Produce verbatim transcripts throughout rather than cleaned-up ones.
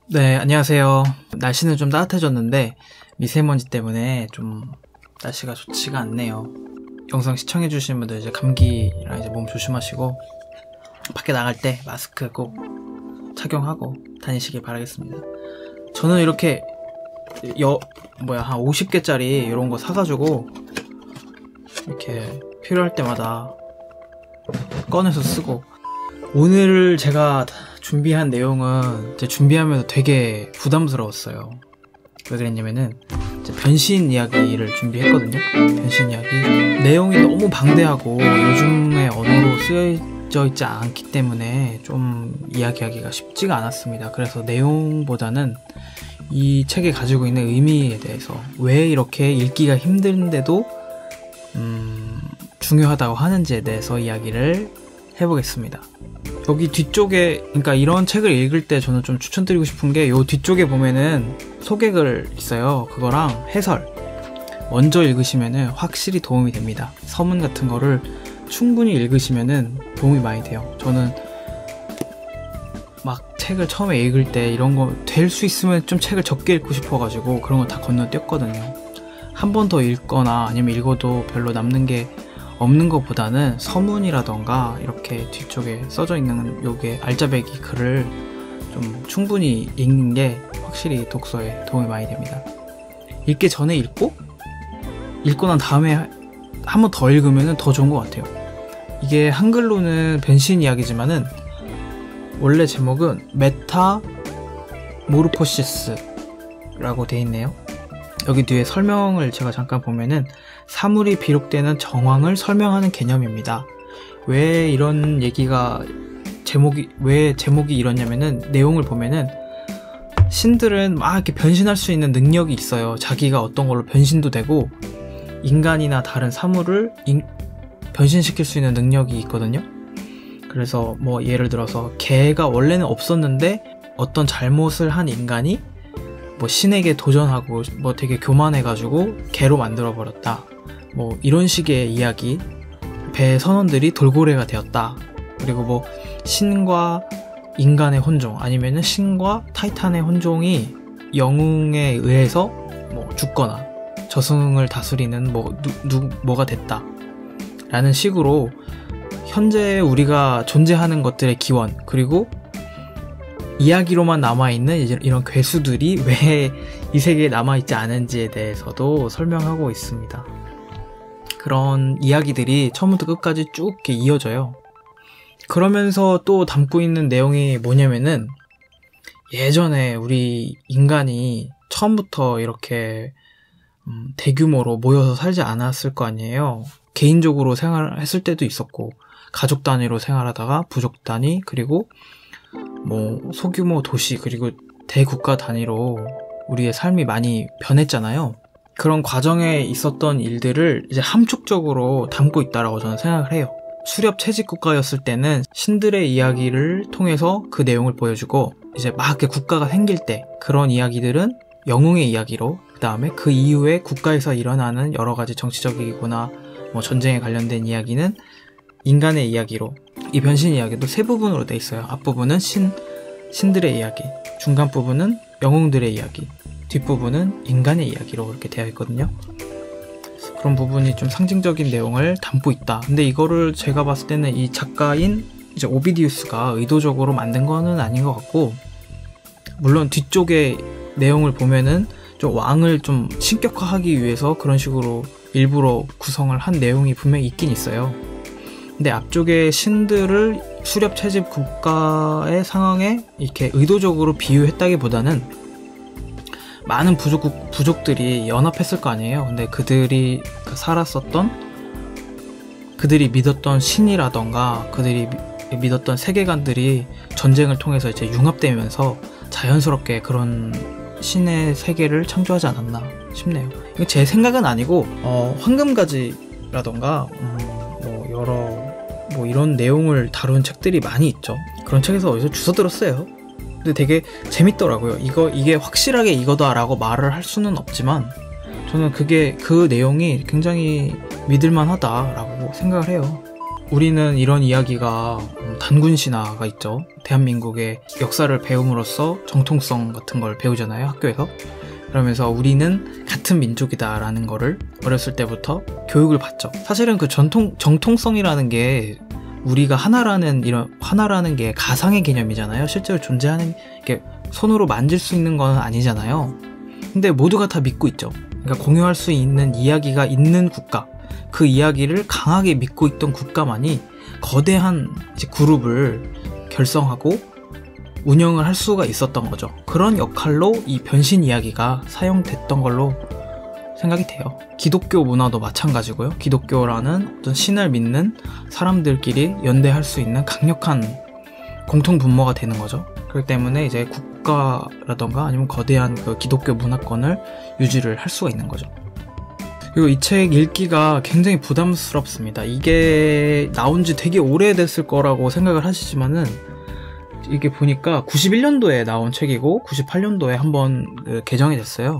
네, 안녕하세요. 날씨는 좀 따뜻해졌는데 미세먼지 때문에 좀 날씨가 좋지가 않네요. 영상 시청해주시는 분들 이제 감기랑 이제 몸 조심하시고 밖에 나갈 때 마스크 꼭 착용하고 다니시길 바라겠습니다. 저는 이렇게 여 뭐야 한 오십 개짜리 이런 거 사가지고 이렇게 필요할 때마다 꺼내서 쓰고, 오늘 제가 준비한 내용은 이제 준비하면서 되게 부담스러웠어요. 왜 그랬냐면은 이제 변신 이야기를 준비했거든요. 변신 이야기 내용이 너무 방대하고 요즘의 언어로 쓰여져 있지 않기 때문에 좀 이야기하기가 쉽지가 않았습니다. 그래서 내용보다는 이 책이 가지고 있는 의미에 대해서, 왜 이렇게 읽기가 힘든데도 음, 중요하다고 하는지에 대해서 이야기를 해보겠습니다. 여기 뒤쪽에, 그러니까 이런 책을 읽을 때 저는 좀 추천드리고 싶은 게, 요 뒤쪽에 보면은 소개글 있어요. 그거랑 해설 먼저 읽으시면은 확실히 도움이 됩니다. 서문 같은 거를 충분히 읽으시면은 도움이 많이 돼요. 저는 막 책을 처음에 읽을 때 이런 거 될 수 있으면 좀 책을 적게 읽고 싶어가지고 그런 거 다 건너뛰었거든요. 한 번 더 읽거나 아니면 읽어도 별로 남는 게 없는 것보다는 서문이라던가 이렇게 뒤쪽에 써져 있는 요게 알짜배기 글을 좀 충분히 읽는 게 확실히 독서에 도움이 많이 됩니다. 읽기 전에 읽고 읽고 난 다음에 한 번 더 읽으면 더 좋은 것 같아요. 이게 한글로는 변신 이야기지만은 원래 제목은 메타 모르포시스 라고 돼 있네요. 여기 뒤에 설명을 제가 잠깐 보면은 사물이 비록되는 정황을 설명하는 개념입니다. 왜 이런 얘기가 제목이 왜 제목이 이러냐면은, 내용을 보면은 신들은 막 이렇게 변신할 수 있는 능력이 있어요. 자기가 어떤 걸로 변신도 되고 인간이나 다른 사물을 인, 변신시킬 수 있는 능력이 있거든요. 그래서 뭐 예를 들어서 개가 원래는 없었는데 어떤 잘못을 한 인간이 뭐 신에게 도전하고 뭐 되게 교만해가지고 개로 만들어버렸다, 뭐 이런 식의 이야기. 배 선원들이 돌고래가 되었다. 그리고 뭐 신과 인간의 혼종, 아니면은 신과 타이탄의 혼종이 영웅에 의해서 뭐 죽거나 저승을 다스리는 뭐 누, 누, 뭐가 됐다 라는 식으로 현재 우리가 존재하는 것들의 기원, 그리고 이야기로만 남아있는 이런 괴수들이 왜 이 세계에 남아있지 않은지에 대해서도 설명하고 있습니다. 그런 이야기들이 처음부터 끝까지 쭉 이렇게 이어져요. 그러면서 또 담고 있는 내용이 뭐냐면은, 예전에 우리 인간이 처음부터 이렇게 음, 대규모로 모여서 살지 않았을 거 아니에요. 개인적으로 생활했을 때도 있었고, 가족 단위로 생활하다가 부족 단위, 그리고 뭐 소규모 도시, 그리고 대국가 단위로 우리의 삶이 많이 변했잖아요. 그런 과정에 있었던 일들을 이제 함축적으로 담고 있다라고 저는 생각을 해요. 수렵 채집 국가였을 때는 신들의 이야기를 통해서 그 내용을 보여주고, 이제 막 이렇게 국가가 생길 때 그런 이야기들은 영웅의 이야기로, 그 다음에 그 이후에 국가에서 일어나는 여러 가지 정치적이거나 뭐 전쟁에 관련된 이야기는 인간의 이야기로, 이 변신 이야기도 세 부분으로 돼 있어요. 앞부분은 신, 신들의 이야기, 중간 부분은 영웅들의 이야기, 뒷부분은 인간의 이야기로 이렇게 되어 있거든요. 그런 부분이 좀 상징적인 내용을 담고 있다. 근데 이거를 제가 봤을 때는 이 작가인 이제 오비디우스가 의도적으로 만든 거는 아닌 것 같고, 물론 뒤쪽에 내용을 보면은 좀 왕을 좀 신격화하기 위해서 그런 식으로 일부러 구성을 한 내용이 분명히 있긴 있어요. 근데 앞쪽에 신들을 수렵 채집 국가의 상황에 이렇게 의도적으로 비유했다기보다는 많은 부족, 부족들이 연합했을 거 아니에요. 근데 그들이 살았었던, 그들이 믿었던 신이라던가 그들이 미, 믿었던 세계관들이 전쟁을 통해서 이제 융합되면서 자연스럽게 그런 신의 세계를 창조하지 않았나 싶네요. 이거 제 생각은 아니고 어, 황금가지라던가 음, 뭐 여러 뭐 이런 내용을 다룬 책들이 많이 있죠. 그런 책에서 어디서 주워 들었어요. 근데 되게 재밌더라고요. 이거 이게 확실하게 이거다라고 말을 할 수는 없지만 저는 그게 그 내용이 굉장히 믿을만하다라고 생각을 해요. 우리는 이런 이야기가 음, 음, 단군 신화가 있죠. 대한민국의 역사를 배움으로써 정통성 같은 걸 배우잖아요, 학교에서. 그러면서 우리는 같은 민족이다 라는 거를 어렸을 때부터 교육을 받죠. 사실은 그 전통, 정통성이라는 게 우리가 하나라는 이런 하나라는 게 가상의 개념이잖아요. 실제로 존재하는 게 손으로 만질 수 있는 건 아니잖아요. 근데 모두가 다 믿고 있죠. 그러니까 공유할 수 있는 이야기가 있는 국가, 그 이야기를 강하게 믿고 있던 국가만이 거대한 이제 그룹을 결성하고 운영을 할 수가 있었던 거죠. 그런 역할로 이 변신 이야기가 사용됐던 걸로 생각이 돼요. 기독교 문화도 마찬가지고요. 기독교라는 어떤 신을 믿는 사람들끼리 연대할 수 있는 강력한 공통 분모가 되는 거죠. 그렇기 때문에 이제 국가라던가 아니면 거대한 그 기독교 문화권을 유지를 할 수가 있는 거죠. 그리고 이 책 읽기가 굉장히 부담스럽습니다. 이게 나온 지 되게 오래됐을 거라고 생각을 하시지만은 이게 보니까 구십일 년도에 나온 책이고 구십팔 년도에 한번 그 개정이 됐어요.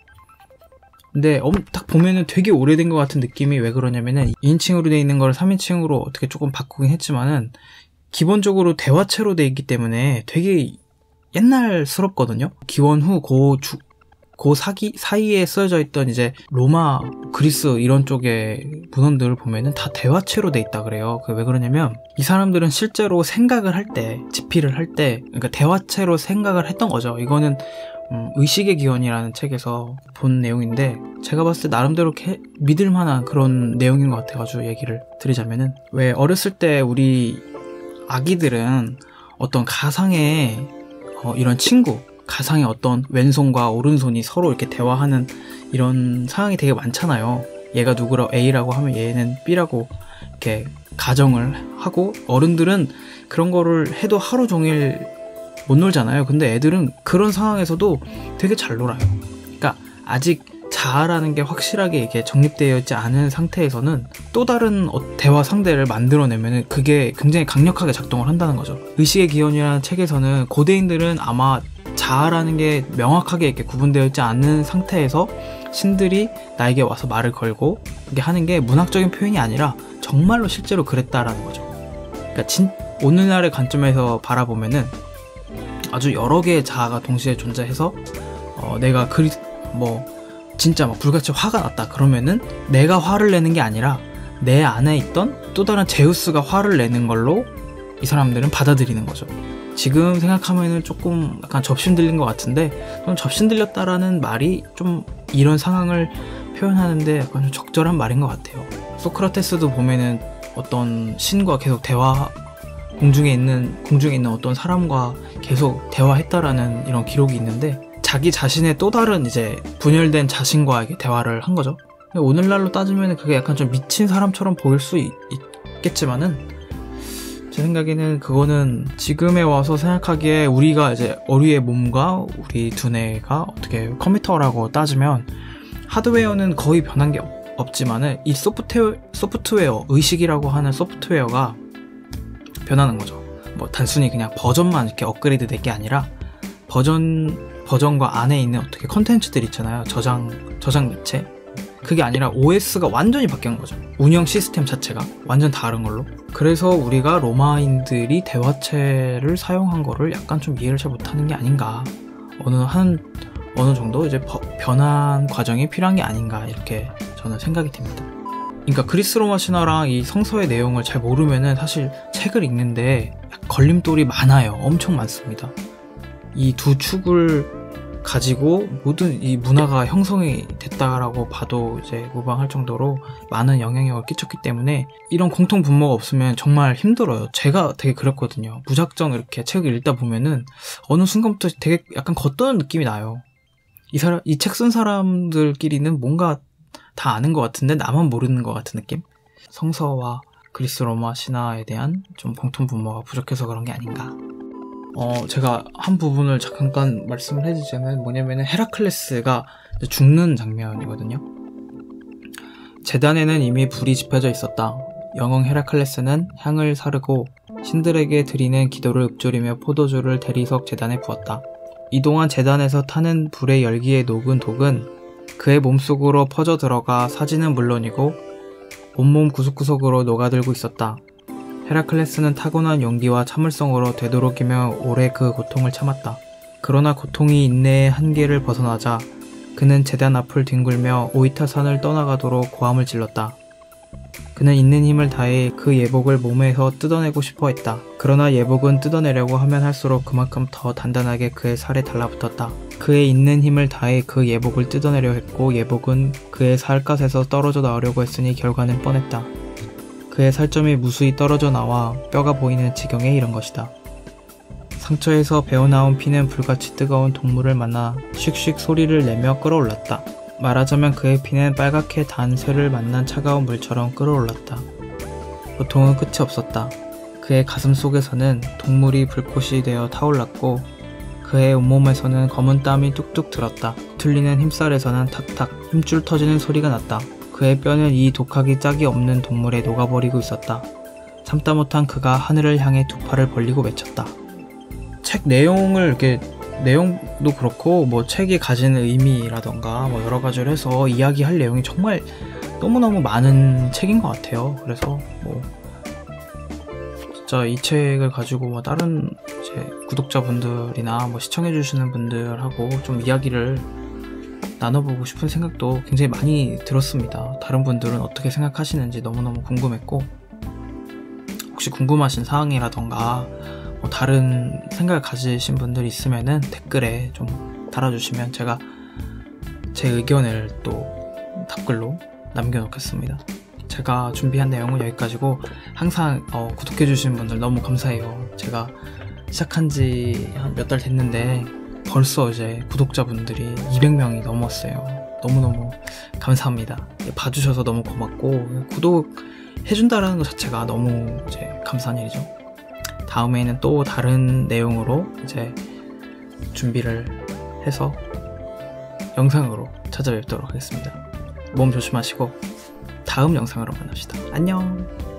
근데 딱 보면은 되게 오래된 것 같은 느낌이 왜 그러냐면은 이 인칭으로 돼 있는 걸 삼 인칭으로 어떻게 조금 바꾸긴 했지만은 기본적으로 대화체로 돼 있기 때문에 되게 옛날스럽거든요. 기원 후 고 주, 그 사기, 사이에 쓰여져 있던 이제 로마, 그리스 이런 쪽의 문헌들을 보면은 다 대화체로 돼 있다 그래요. 그 왜 그러냐면 이 사람들은 실제로 생각을 할 때, 집필을 할 때, 그러니까 대화체로 생각을 했던 거죠. 이거는 음, 의식의 기원이라는 책에서 본 내용인데 제가 봤을 때 나름대로 캐, 믿을 만한 그런 내용인 것 같아가지고 얘기를 드리자면은 왜 어렸을 때 우리 아기들은 어떤 가상의 어, 이런 친구, 가상의 어떤 왼손과 오른손이 서로 이렇게 대화하는 이런 상황이 되게 많잖아요. 얘가 누구라 A라고 하면 얘는 B라고 이렇게 가정을 하고 어른들은 그런 거를 해도 하루 종일 못 놀잖아요. 근데 애들은 그런 상황에서도 되게 잘 놀아요. 그러니까 아직 자아라는 게 확실하게 이게 정립되어 있지 않은 상태에서는 또 다른 대화 상대를 만들어내면은 그게 굉장히 강력하게 작동을 한다는 거죠. 의식의 기원이라는 책에서는 고대인들은 아마 자아라는 게 명확하게 이렇게 구분되어 있지 않은 상태에서 신들이 나에게 와서 말을 걸고 이게 하는 게 문학적인 표현이 아니라 정말로 실제로 그랬다라는 거죠. 그러니까 진, 오늘날의 관점에서 바라보면은 아주 여러 개의 자아가 동시에 존재해서 어, 내가 그리 뭐 진짜 막 불같이 화가 났다 그러면은 내가 화를 내는 게 아니라 내 안에 있던 또 다른 제우스가 화를 내는 걸로 이 사람들은 받아들이는 거죠. 지금 생각하면은 조금 약간 접신 들린 것 같은데 저는 접신 들렸다라는 말이 좀 이런 상황을 표현하는데 약간 좀 적절한 말인 것 같아요. 소크라테스도 보면은 어떤 신과 계속 대화 공중에 있는 공중에 있는 어떤 사람과 계속 대화했다라는 이런 기록이 있는데 자기 자신의 또 다른 이제 분열된 자신과 이게 대화를 한 거죠. 오늘날로 따지면 그게 약간 좀 미친 사람처럼 보일 수 있, 있겠지만은 제 생각에는 그거는 지금에 와서 생각하기에 우리가 이제 어류의 몸과 우리 두뇌가 어떻게 컴퓨터라고 따지면 하드웨어는 거의 변한 게 없, 없지만은 이 소프트웨어, 소프트웨어 의식이라고 하는 소프트웨어가 변하는 거죠. 뭐 단순히 그냥 버전만 이렇게 업그레이드 될 게 아니라 버전 버전과 안에 있는 어떻게 컨텐츠들 있잖아요. 저장 저장 매체. 그게 아니라 오에스가 완전히 바뀐 거죠. 운영 시스템 자체가 완전 다른 걸로. 그래서 우리가 로마인들이 대화체를 사용한 거를 약간 좀 이해를 잘 못하는 게 아닌가. 어느 한 어느 정도 이제 버, 변환 과정이 필요한 게 아닌가 이렇게 저는 생각이 듭니다. 그러니까 그리스 로마 신화랑 이 성서의 내용을 잘 모르면은 사실 책을 읽는데 걸림돌이 많아요. 엄청 많습니다. 이 두 축을 가지고 모든 이 문화가 형성이 됐다라고 봐도 이제 무방할 정도로 많은 영향력을 끼쳤기 때문에 이런 공통 분모가 없으면 정말 힘들어요. 제가 되게 그랬거든요. 무작정 이렇게 책을 읽다 보면은 어느 순간부터 되게 약간 겉도는 느낌이 나요. 이 사람, 이 책 쓴 사람들끼리는 뭔가 다 아는 것 같은데 나만 모르는 것 같은 느낌? 성서와 그리스 로마 신화에 대한 좀 공통 분모가 부족해서 그런 게 아닌가. 어, 제가 한 부분을 잠깐 말씀을 해주자면 뭐냐면은 헤라클레스가 죽는 장면이거든요. 제단에는 이미 불이 지펴져 있었다. 영웅 헤라클레스는 향을 사르고 신들에게 드리는 기도를 읊조리며 포도주를 대리석 제단에 부었다. 이동안 제단에서 타는 불의 열기에 녹은 독은 그의 몸속으로 퍼져 들어가 사지는 물론이고 온몸 구석구석으로 녹아들고 있었다. 헤라클레스는 타고난 용기와 참을성으로 되도록이며 오래 그 고통을 참았다. 그러나 고통이 인내의 한계를 벗어나자 그는 제단 앞을 뒹굴며 오이타산을 떠나가도록 고함을 질렀다. 그는 있는 힘을 다해 그 예복을 몸에서 뜯어내고 싶어 했다. 그러나 예복은 뜯어내려고 하면 할수록 그만큼 더 단단하게 그의 살에 달라붙었다. 그의 있는 힘을 다해 그 예복을 뜯어내려 했고 예복은 그의 살갗에서 떨어져 나오려고 했으니 결과는 뻔했다. 그의 살점이 무수히 떨어져 나와 뼈가 보이는 지경에 이른 것이다. 상처에서 배어나온 피는 불같이 뜨거운 동물을 만나 슉슉 소리를 내며 끓어올랐다. 말하자면 그의 피는 빨갛게 단 쇠를 만난 차가운 물처럼 끓어올랐다. 고통은 끝이 없었다. 그의 가슴 속에서는 동물이 불꽃이 되어 타올랐고 그의 온몸에서는 검은 땀이 뚝뚝 들었다. 틀리는 힘살에서는 탁탁 힘줄 터지는 소리가 났다. 그의 뼈는 이 독하기 짝이 없는 동물에 녹아버리고 있었다. 참다 못한 그가 하늘을 향해 두 팔을 벌리고 외쳤다. 책 내용을 이렇게 내용도 그렇고 뭐 책이 가지는 의미라던가 뭐 여러 가지를 해서 이야기할 내용이 정말 너무너무 많은 책인 것 같아요. 그래서 뭐 진짜 이 책을 가지고 뭐 다른 이제 구독자분들이나 뭐 시청해주시는 분들하고 좀 이야기를 나눠보고 싶은 생각도 굉장히 많이 들었습니다. 다른 분들은 어떻게 생각하시는지 너무너무 궁금했고 혹시 궁금하신 사항이라던가 뭐 다른 생각을 가지신 분들이 있으면은 댓글에 좀 달아주시면 제가 제 의견을 또 답글로 남겨놓겠습니다. 제가 준비한 내용은 여기까지고 항상 어, 구독해주신 분들 너무 감사해요. 제가 시작한 지 한 몇 달 됐는데 벌써 이제 구독자분들이 이백 명이 넘었어요. 너무너무 감사합니다. 봐주셔서 너무 고맙고 구독해준다는 것 자체가 너무 이제 감사한 일이죠. 다음에는 또 다른 내용으로 이제 준비를 해서 영상으로 찾아뵙도록 하겠습니다. 몸 조심하시고 다음 영상으로 만납시다. 안녕.